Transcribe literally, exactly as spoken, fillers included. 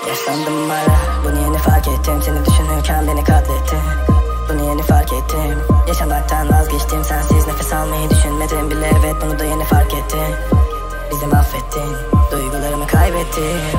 Yaşlandım hala, bunu yeni fark ettim. Seni düşünürken beni katlettin, bunu yeni fark ettim. Yaşamaktan vazgeçtim, sensiz nefes almayı düşünmedim bile. Evet, bunu da yeni fark ettim. Bizi mahvettin, duygularımı kaybettim.